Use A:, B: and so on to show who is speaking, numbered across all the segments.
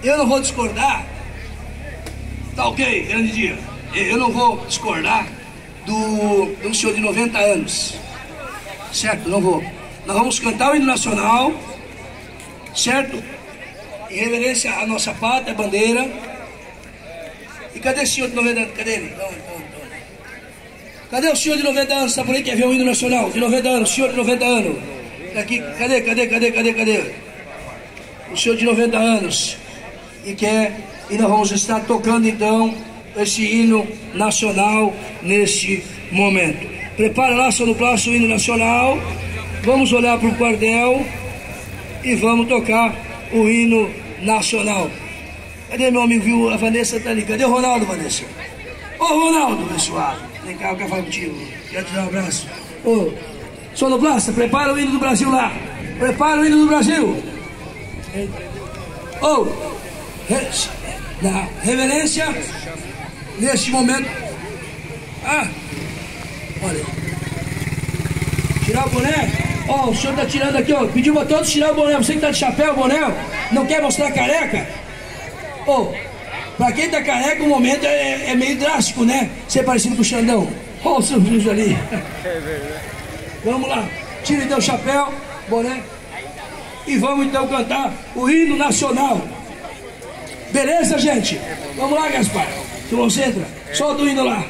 A: eu não vou discordar, tá ok, grande dia, eu não vou discordar do senhor de 90 anos, certo? Não vou. Nós vamos cantar o hino nacional, certo? Em reverência à nossa pátria, a bandeira. E cadê o senhor de 90 anos? Cadê ele? Cadê o senhor de 90 anos? Está por aí, quer ver o hino nacional? De 90 anos, senhor de 90 anos. Aqui, cadê? O senhor de 90 anos. E nós vamos estar tocando então esse hino nacional neste momento. Prepara lá, sonoplasta, o hino nacional. Vamos olhar para o cordel e vamos tocar o hino nacional. Cadê meu amigo, viu? A Vanessa tá ali. Cadê o Ronaldo, Vanessa? Ô, Ronaldo, pessoal. Vem cá, eu quero falar contigo. Quero te dar um abraço. Ô, sonoplasta, prepara o hino do Brasil lá. Prepara o hino do Brasil. Ô, na reverência, neste momento. Ah, olha. Tirar o boné. Ó, o senhor tá tirando aqui, ó. Pediu pra todos tirar o boné. Você que tá de chapéu, boné, não quer mostrar a careca? Ô, pra quem tá careca, o momento é meio drástico, né? Ser parecido com o Xandão. Ó, o seu Júlio ali. É verdade. Vamos lá. Tira então o chapéu, boné. E vamos então cantar o hino nacional. Beleza, gente? Vamos lá, Gaspar. Se concentra. Solta o hino lá.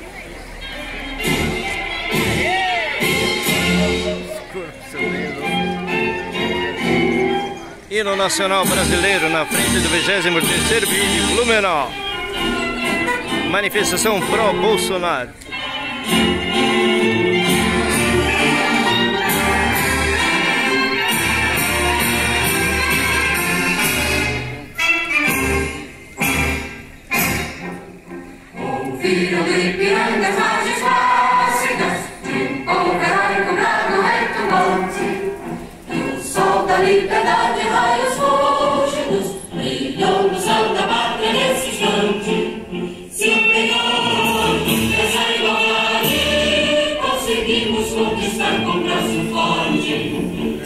B: Hino nacional brasileiro na frente do 23º BID de Blumenau. Manifestação pró-Bolsonaro.
C: Ouviram do Ipiranga as margens clássicas de um povo heróico brado retumbante, e o sol da liberdade raios fúlgidos brilhou no céu da pátria nesse instante. Se empenhando nessa igualdade, conseguimos conquistar com braço forte.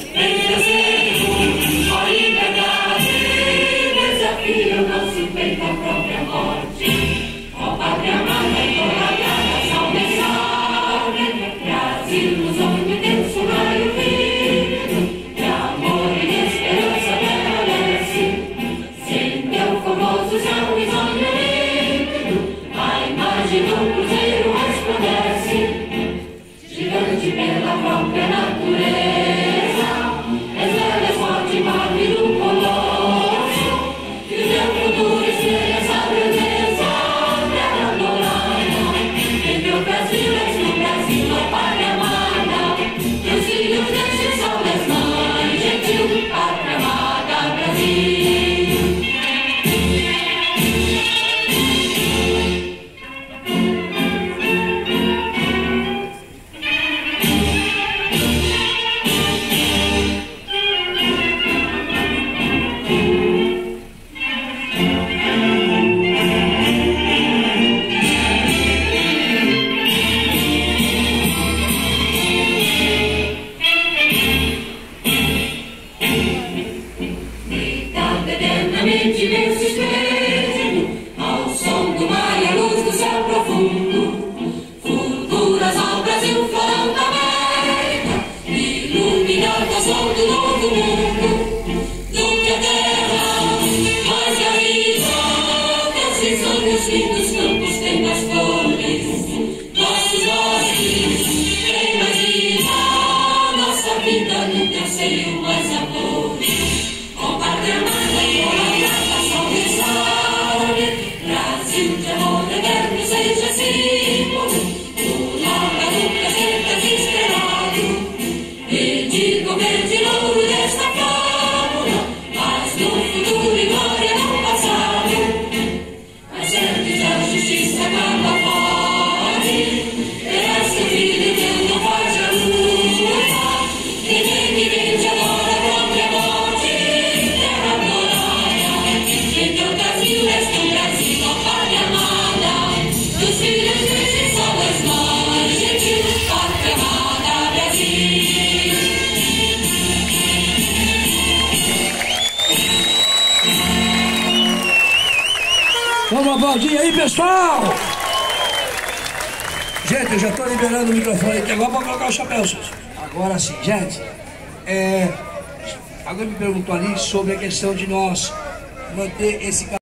C: Em a liberdade, desafio o nosso peito à própria morte. Ó pátria amada e gloriada, salve, salve, Brasil, nos onde Deus o raio vivo, de amor e de esperança permanece, sem teu formoso céu risonho límpido, a imagem do cruzeiro resplandece, gigante pela própria natureza, és forte, marco do colosso, que o teu futuro espelha essa grandeza. O Brasil és do Brasil, ó pátria amada, teus filhos destes são das mães, gentil, pátria amada, Brasil.
A: Vamos aplaudir aí, pessoal! Gente, eu já estou liberando o microfone aqui agora para colocar o chapéu. Agora sim, gente. Alguém me perguntou ali sobre a questão de nós manter esse